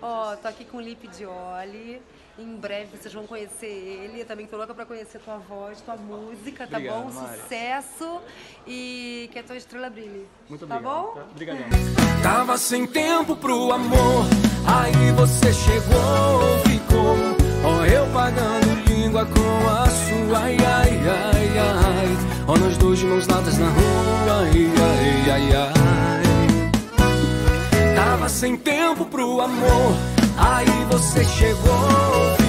Ó, tô aqui com o Lipe Dioli. Em breve vocês vão conhecer ele. Eu também tô louca pra conhecer tua voz, tua música, tá Obrigado, bom? Mari. Sucesso e que a tua estrela brilhe. Muito tá obrigado. Bom? Tá? Obrigadão. Tava sem tempo pro amor, aí você chegou, ficou. Ó, eu pagando língua com a sua, ai, ai, ai, ai. Ó, nós dois de mãos dadas na rua, ai, ai, ai, ai. Tava sem tempo pro amor, aí você chegou,